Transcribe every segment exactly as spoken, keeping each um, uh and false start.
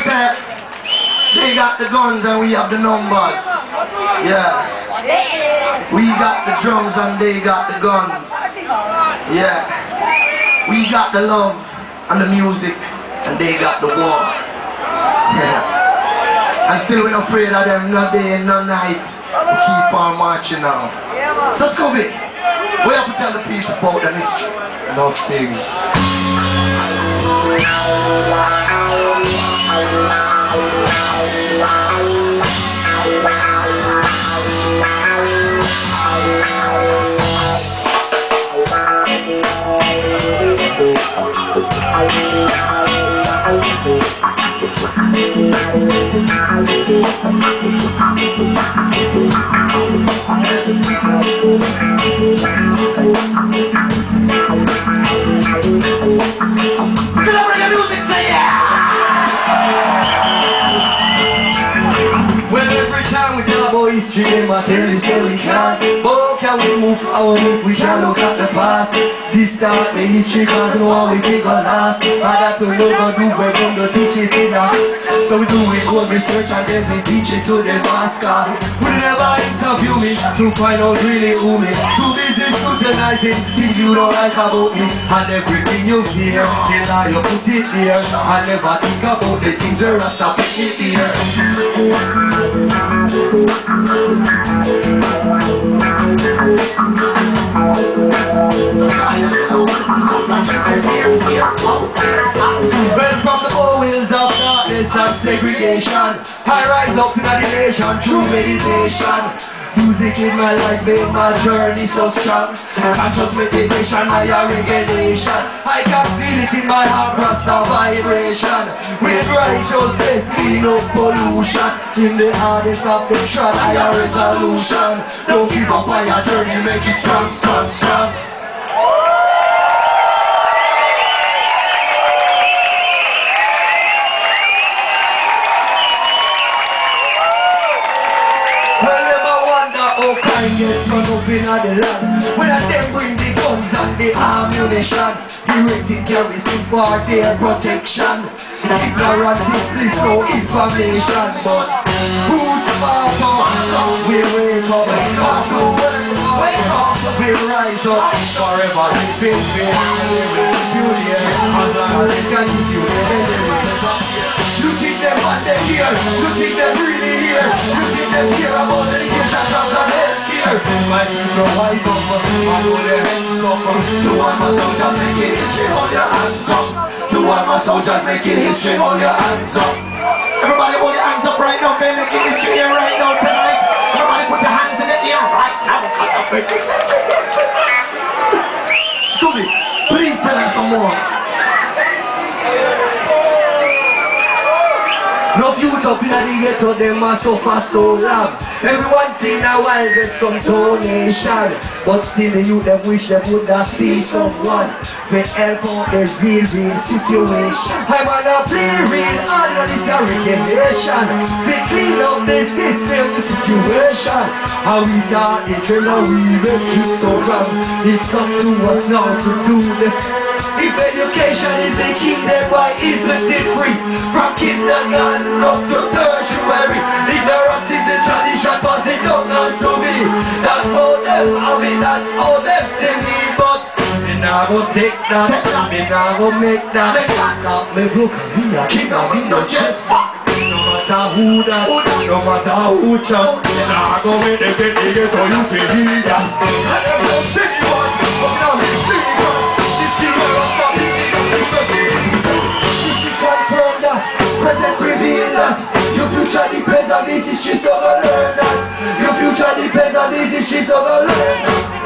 say, they got the guns and we have the numbers. Yeah. We got the drums and they got the guns. Yeah. We got the love and the music and they got the war. Yeah. And still we're not afraid of them, no day, no night. We keep on marching now. So Scooby, we have to tell the people about them. Nothing. History, my tell you say we can't. But can we move forward if we can look at the past? This start the history cause no one we think on last. I got to look and do where from the teach it in us. So we do it good research and then we teach it to the master. We never interview me to find out really who me. Too busy scrutinizing things you don't like about me. And everything you hear, the lie you put it here. I never think about the things the rest of it here. Well, from the old wheels of darkness and segregation, I rise up in the nation through meditation. Music in my life made my journey so strong. Conscious meditation, higher regulation. I can feel it in my heart, rasta vibration. With righteousness, clean up pollution. In the hardest of the trot, higher resolution. Don't give up on your journey, make it strong, strong, strong. Get run up in the land. When I them bring the guns and the ammunition, the rating carries in for their protection. Ignorance is bliss, no information. But who's smarter? We wake up, wake up, wake up, we rise up. Forever living faith, beauty, as long as they can give you the you think them what they hear, you think them really hear, you think them care about the education of the healthcare. My people rise up, I know their hands up. To one my soldiers making history, hold your hands up. To one my soldiers making history, hold your hands up. Everybody hold your hands up right now, they're making history here right now tonight. Everybody put your hands in the air right now. Scooby, please tell us some more. No youth up in the ghetto, them a suffer so long. Everyone in a while get some donation, but still the youth them wish they would have seen someone with help out their real, real situation. I wanna play real hard on this regulation. We clean up the system, the situation. How we start it, you know we make it so wrong. It's up to us now to do this. If education is the key, then why isn't it free? From kindergarten up to tertiary, ignorance is the tradition, pass it down unto me. That's how them have it, that's how them sing it. But me nah go take that, me nah go make that. Stop me broke, me a king and me no just fuck. No matter who that, no matter who chat, me nah go make them get the ghetto, you feel me that. I never see one, but now me see one. Present reveal that your future depends on this, is she's gonna learn that. Your future depends on this, is she's gonna learn that.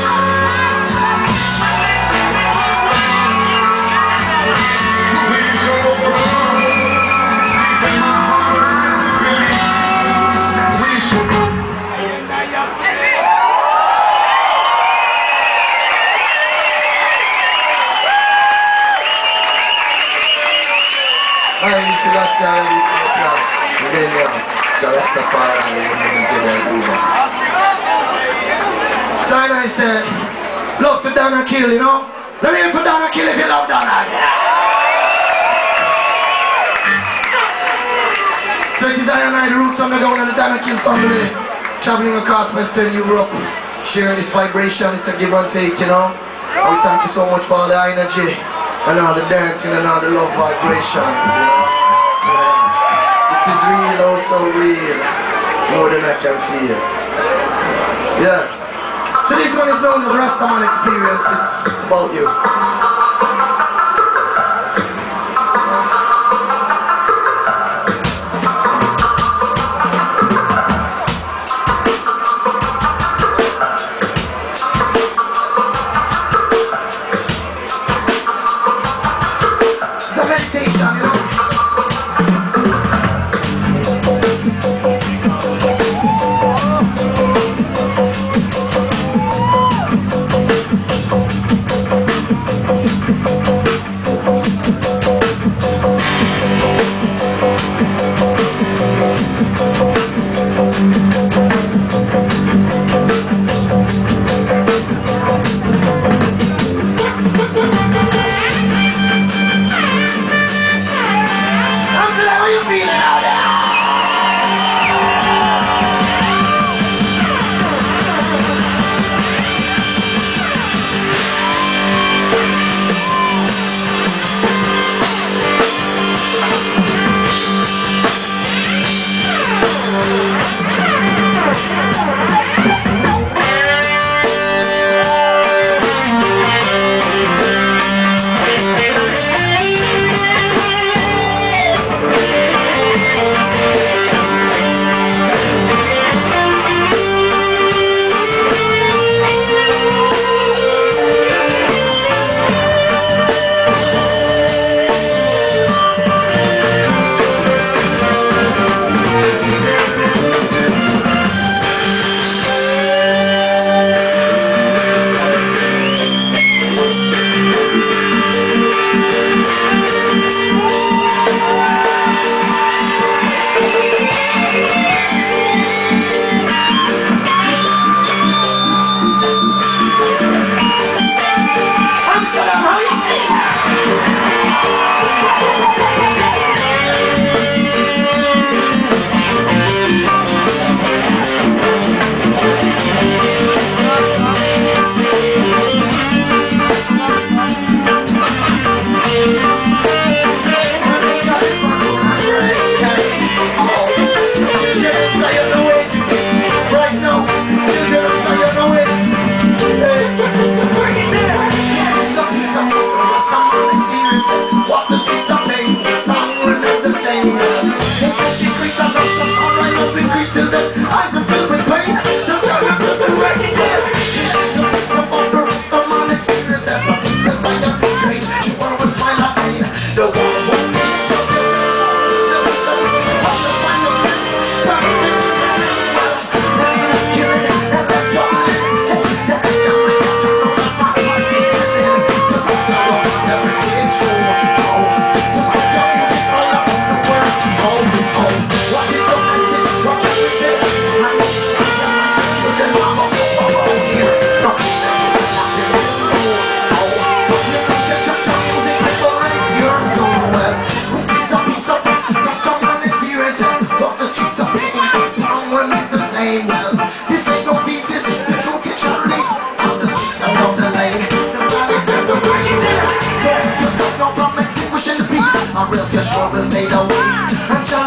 So I said, look for Donna Kill, you know? Let me for Donna Kill if you love Donna. the roots on the down and the Danakill family. Traveling across Western Europe. Sharing this vibration, it's a give and take, you know. And we thank you so much for all the energy and all the dancing and all the love vibrations, you know. Yeah. This is real, also real. More than I can feel. Yeah. So this one is known as Rastaman Experience. It's about you.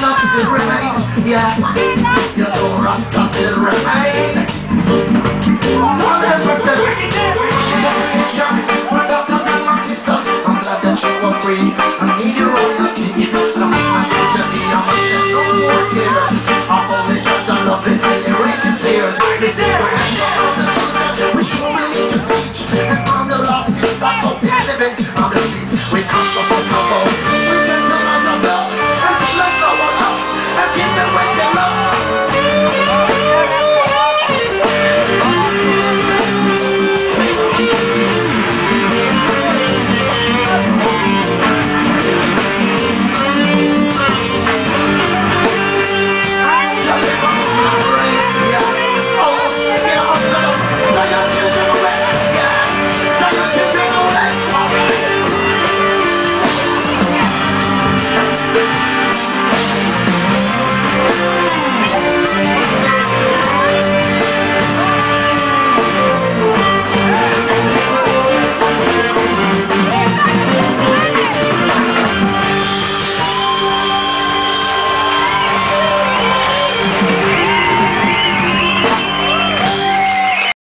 Yeah, you know Rasta still remain.